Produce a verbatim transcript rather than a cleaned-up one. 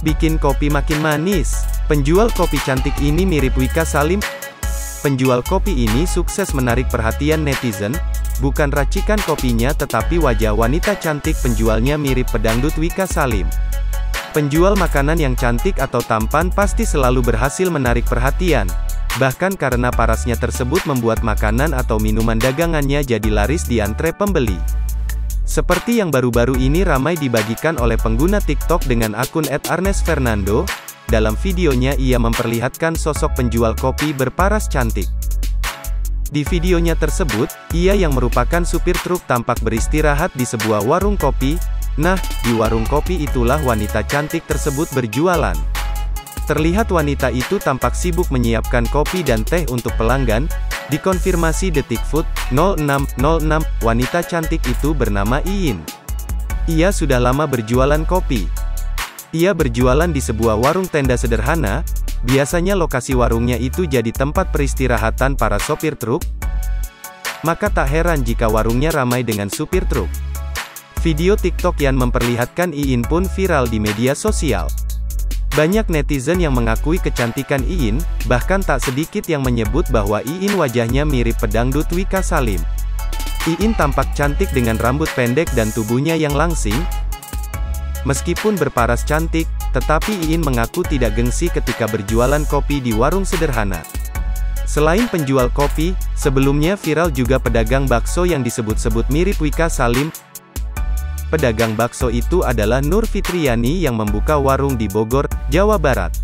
bikin kopi makin manis. Penjual kopi cantik ini mirip Wika Salim. Penjual kopi ini sukses menarik perhatian netizen. Bukan racikan kopinya tetapi wajah wanita cantik penjualnya mirip pedangdut Wika Salim. Penjual makanan yang cantik atau tampan pasti selalu berhasil menarik perhatian. Bahkan karena parasnya tersebut membuat makanan atau minuman dagangannya jadi laris di antre pembeli. Seperti yang baru-baru ini ramai dibagikan oleh pengguna TikTok dengan akun et arnes fernando. Dalam videonya ia memperlihatkan sosok penjual kopi berparas cantik. Di videonya tersebut, ia yang merupakan supir truk tampak beristirahat di sebuah warung kopi. Nah, di warung kopi itulah wanita cantik tersebut berjualan. Terlihat wanita itu tampak sibuk menyiapkan kopi dan teh untuk pelanggan. Dikonfirmasi Detikfood, nol enam nol enam, wanita cantik itu bernama Iin. Ia sudah lama berjualan kopi. Ia berjualan di sebuah warung tenda sederhana. Biasanya lokasi warungnya itu jadi tempat peristirahatan para sopir truk. Maka tak heran jika warungnya ramai dengan supir truk. Video TikTok yang memperlihatkan Iin pun viral di media sosial. Banyak netizen yang mengakui kecantikan Iin, bahkan tak sedikit yang menyebut bahwa Iin wajahnya mirip pedangdut Wika Salim. Iin tampak cantik dengan rambut pendek dan tubuhnya yang langsing. Meskipun berparas cantik, tetapi Iin mengaku tidak gengsi ketika berjualan kopi di warung sederhana. Selain penjual kopi, sebelumnya viral juga pedagang bakso yang disebut-sebut mirip Wika Salim. Pedagang bakso itu adalah Nur Fitriani yang membuka warung di Bogor, Jawa Barat.